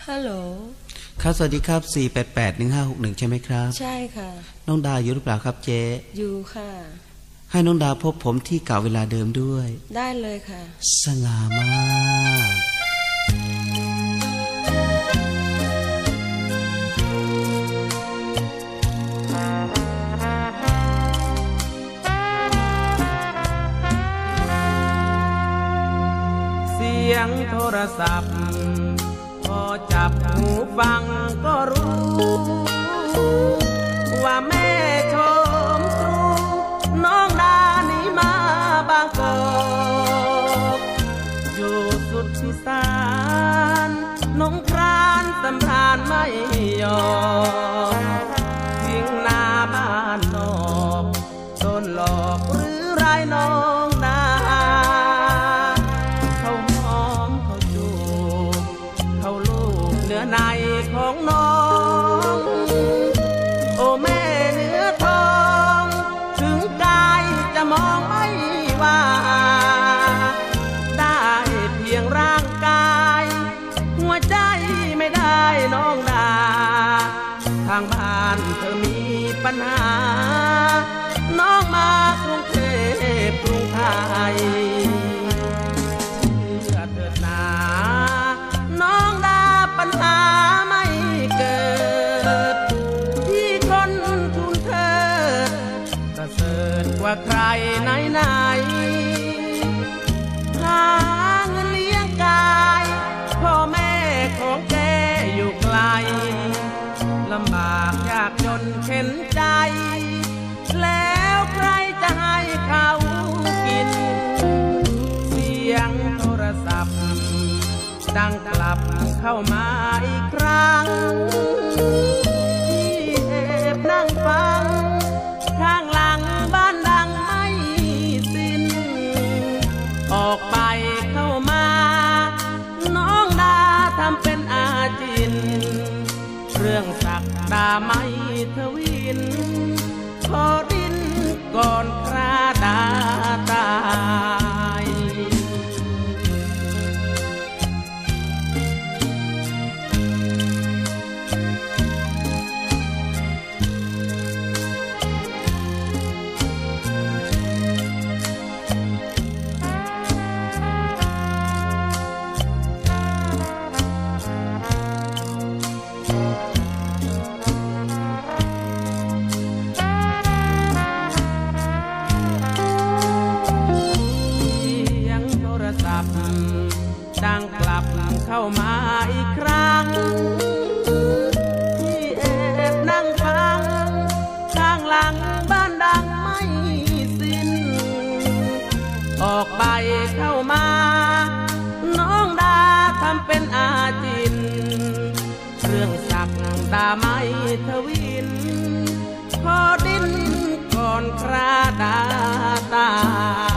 ฮัลโหลครับสวัสดีครับ4881561ใช่ไหมครับใช่ค่ะน้องดาอยู่หรือเปล่าครับเจ๊อยู่ค่ะให้น้องดาพบผมที่เก่าเวลาเดิมด้วยได้เลยค่ะสง่ามากเสียงโทรศัพท์พอจับหูฟังก็รู้ว่าแม่ชมตรูน้องดาหนีมาบางกอกอยู่สุดที่สานน้องครานสำราญไม่ยอมทิ้งหน้าบ้านนอกโดนหลอกหรือไรน้องดาเขาหอมเขาจูบเขาลูบเนื้อในของน้องโอ้แม่เนื้อทองถึงกายจะมองไม่ว่าได้เพียงร่างกายหัวใจไม่ได้น้องดาทางบ้านเธอมีปัญหาน้องมากรุงเทพกรุงไทยเชื่อเถิดนาน้องดาปัญหาไม่เกิดที่คนทุนเธอประเสริฐกว่าใครไหนไหนหาเงินเลี้ยงกายพ่อแม่ของแกอยู่ไกลลำบากยากจนเข็นใจแล้วใครจะให้เขากินเสียงโทรศัพท์ดังกลับเข้ามาอีกครั้งที่แอบนั่งฟังข้างหลังบ้านดังไม่สิ้นออกไปเข้ามาน้องดาทำเป็นอาจินเรื่องศักดาไม่ทวินขอดินก่อนคราดาตายดังกลับเข้ามาอีกครั้งที่แอบนั่งฟังข้างหลังบ้านดังไม่สิ้นออกไปเข้ามาน้องดาทำเป็นอาจินเรื่องศักดาไม่ทวินขอดินก่อนคราดาตา